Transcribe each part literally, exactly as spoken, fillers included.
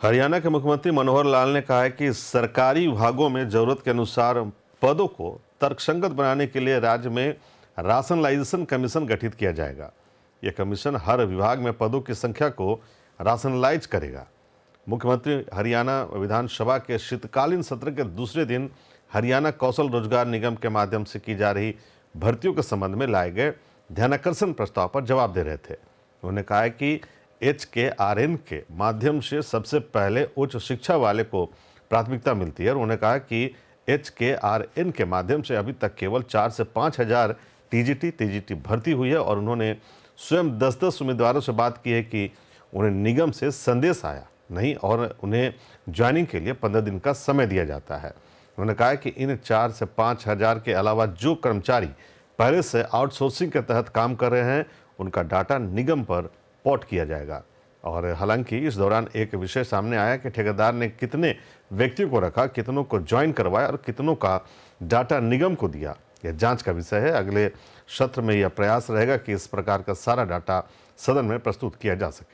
हरियाणा के मुख्यमंत्री मनोहर लाल ने कहा है कि सरकारी विभागों में जरूरत के अनुसार पदों को तर्कसंगत बनाने के लिए राज्य में राशनलाइजेशन कमीशन गठित किया जाएगा। यह कमीशन हर विभाग में पदों की संख्या को राशनलाइज करेगा। मुख्यमंत्री हरियाणा विधानसभा के शीतकालीन सत्र के दूसरे दिन हरियाणा कौशल रोजगार निगम के माध्यम से की जा रही भर्तियों के संबंध में लाए गए ध्यानाकर्षण प्रस्ताव पर जवाब दे रहे थे। उन्होंने कहा है कि एच के आर एन के माध्यम से सबसे पहले उच्च शिक्षा वाले को प्राथमिकता मिलती है और उन्होंने कहा कि एच के आर एन के माध्यम से अभी तक केवल चार से पाँच हज़ार T G T T G T भर्ती हुई है और उन्होंने स्वयं दस दस उम्मीदवारों से बात की है कि उन्हें निगम से संदेश आया नहीं और उन्हें ज्वाइनिंग के लिए पंद्रह दिन का समय दिया जाता है। उन्होंने कहा कि इन चार से पाँच हज़ार के अलावा जो कर्मचारी पहले से आउटसोर्सिंग के तहत काम कर रहे हैं उनका डाटा निगम पर पोर्ट किया जाएगा। और हालांकि इस दौरान एक विषय सामने आया कि ठेकेदार ने कितने व्यक्तियों को रखा, कितनों को ज्वाइन करवाया और कितनों का डाटा निगम को दिया, यह जांच का विषय है। अगले सत्र में यह प्रयास रहेगा कि इस प्रकार का सारा डाटा सदन में प्रस्तुत किया जा सके।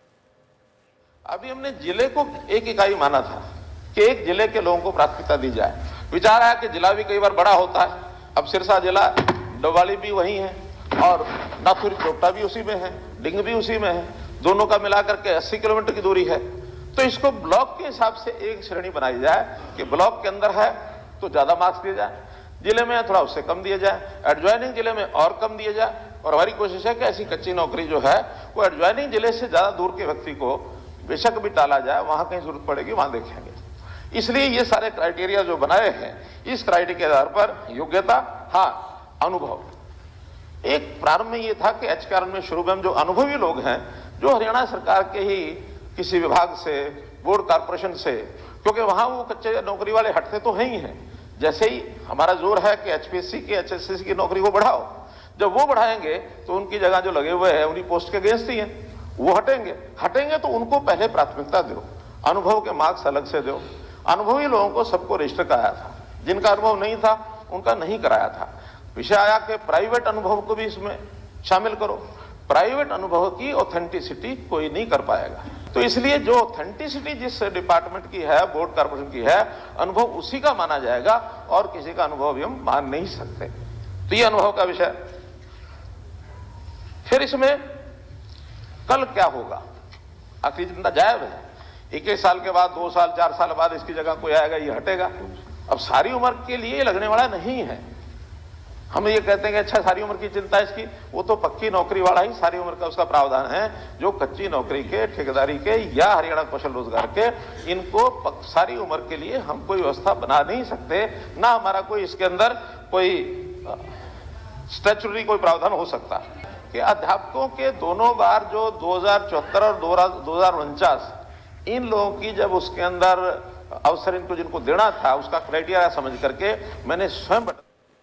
अभी हमने जिले को एक इकाई माना था कि एक जिले के लोगों को प्राथमिकता दी जाए। विचार आया कि जिला भी कई बार बड़ा होता है। अब सिरसा जिला, डोवाली भी वही है और नाथुरी चोपटा भी उसी में है, डिंग भी उसी में है, दोनों का मिलाकर के अस्सी किलोमीटर की दूरी है। तो इसको ब्लॉक के हिसाब से एक श्रेणी बनाई जाए कि ब्लॉक के अंदर है तो ज्यादा मार्क्स दिए जाए, जिले में है थोड़ा उससे कम दिए जाए, एडजॉइनिंग जिले में और कम दिए जाए। और हमारी कोशिश है कि ऐसी कच्ची नौकरी जो है वो एडजॉइनिंग जिले से ज्यादा दूर के व्यक्ति को बेशक भी टाला जाए, वहां कहीं जरूरत पड़ेगी वहां देखेंगे। इसलिए ये सारे क्राइटेरिया जो बनाए हैं, इस क्राइटेरिया के आधार पर योग्यता, हाँ अनुभव। एक प्रारंभ में ये था कि एच के आर एन में शुरू में हम जो अनुभवी लोग हैं, जो हरियाणा सरकार के ही किसी विभाग से, बोर्ड कॉर्पोरेशन से, क्योंकि वहां वो कच्चे नौकरी वाले हटते तो हैं ही हैं। जैसे ही हमारा जोर है कि एच पी एस सी की, एच एस एस सी की नौकरी को बढ़ाओ, जब वो बढ़ाएंगे तो उनकी जगह जो लगे हुए हैं उन्हीं पोस्ट के अगेंस्ट ही हैं, वो हटेंगे हटेंगे तो उनको पहले प्राथमिकता दो, अनुभव के मार्क्स अलग से दो। अनुभवी लोगों को सबको रजिस्टर कराया था, जिनका अनुभव नहीं था उनका नहीं कराया था। विषय आया कि प्राइवेट अनुभव को भी इसमें शामिल करो। प्राइवेट अनुभव की ऑथेंटिसिटी कोई नहीं कर पाएगा, तो इसलिए जो ऑथेंटिसिटी जिस डिपार्टमेंट की है, बोर्ड कॉर्पोरेशन की है, अनुभव उसी का माना जाएगा और किसी का अनुभव भी हम मान नहीं सकते। तो ये अनुभव का विषय। फिर इसमें कल क्या होगा, आखिरी चिंता जायब है। एक एक साल के बाद, दो साल चार साल बाद इसकी जगह कोई आएगा, ये हटेगा। अब सारी उम्र के लिए लगने वाला नहीं है। हम ये कहते हैं कि अच्छा सारी उम्र की चिंता है इसकी, वो तो पक्की नौकरी वाला ही सारी उम्र का उसका प्रावधान है। जो कच्ची नौकरी के, ठेकेदारी के या हरियाणा कौशल रोजगार के, इनको सारी उम्र के लिए हम कोई व्यवस्था बना नहीं सकते, ना हमारा कोई इसके अंदर कोई स्टैट्यूटरी कोई प्रावधान हो सकता कि अध्यापकों के दोनों बार जो दो हजार चौहत्तर और दो हजार उनचास इन लोगों की जब उसके अंदर अवसर इनको जिनको देना था उसका क्राइटेरिया समझ करके मैंने स्वयं